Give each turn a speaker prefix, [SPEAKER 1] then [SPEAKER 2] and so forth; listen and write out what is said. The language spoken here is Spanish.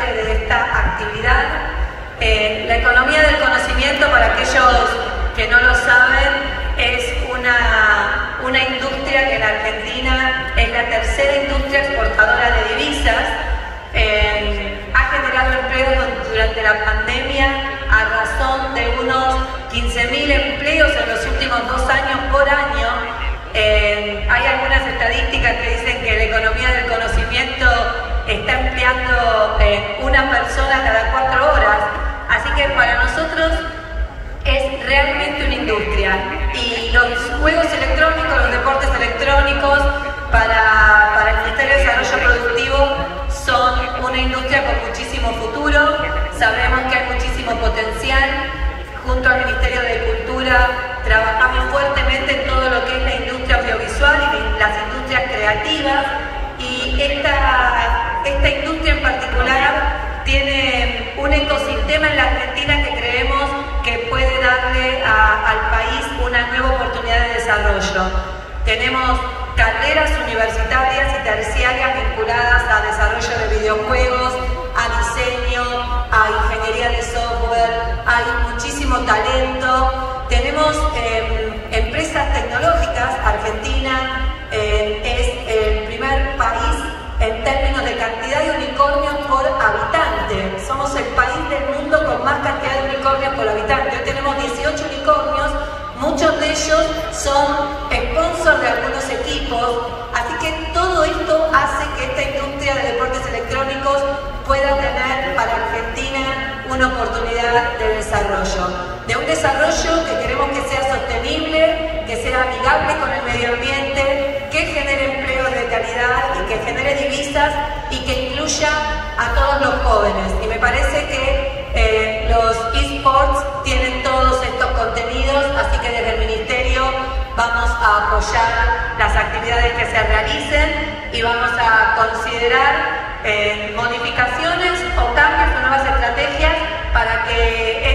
[SPEAKER 1] de esta actividad. La economía del conocimiento, para aquellos que no lo saben, es una industria que en Argentina es la tercera industria exportadora de divisas. Ha generado empleos durante la pandemia a razón de unos 15.000 empleos en los últimos 2 años por año. Hay algunas estadísticas que dicen que la economía del conocimiento está empleando una persona cada 4 horas. Así que para nosotros es realmente una industria. Y los juegos electrónicos, los deportes electrónicos, para el Ministerio de Desarrollo Productivo son una industria con muchísimo futuro. Sabemos que hay muchísimo potencial. Junto al Ministerio de Cultura trabajamos fuertemente en todo lo que es la industria audiovisual y las industrias creativas. Y esta industria en particular tiene un ecosistema en la Argentina que creemos que puede darle al país una nueva oportunidad de desarrollo. Tenemos carreras universitarias y terciarias vinculadas a desarrollo de videojuegos, a diseño, a ingeniería de software, hay muchísimo talento. Tenemos empresas tecnológicas. Argentina es el primer país en términos de cantidad de unicornios por habitante. Somos el país del mundo con más cantidad de unicornios por habitante. Hoy tenemos 18 unicornios, muchos de ellos son sponsors de algunos equipos, así que todo esto hace que esta industria de deportes electrónicos pueda tener para Argentina una oportunidad de desarrollo. De un desarrollo que queremos que sea sostenible, que sea amigable con el medio ambiente, que genere empleos de calidad y que genere divisas y que incluya a todos los jóvenes. Y me parece que los eSports tienen todos estos contenidos, así que desde el Ministerio vamos a apoyar las actividades que se realicen y vamos a considerar modificaciones o cambios o nuevas estrategias para que